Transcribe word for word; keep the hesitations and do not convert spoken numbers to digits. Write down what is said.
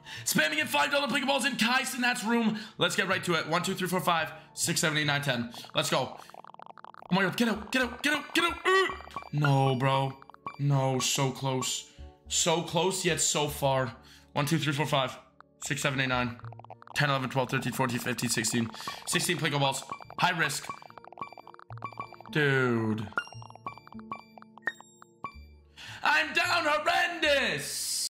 Spamming in five dollar Plinko balls in Kais in that's room. Let's get right to it. one, two, three, four, five, six, seven, eight, nine, ten. Let's go. Oh my god, get out, get out, get out, get out. Uh. No, bro. No, so close. So close, yet so far. one, two, three, four, five, six, seven, eight, nine, ten, eleven, twelve, thirteen, fourteen, fifteen, sixteen. sixteen Plinko balls. High risk. Dude. I'm down horrendous.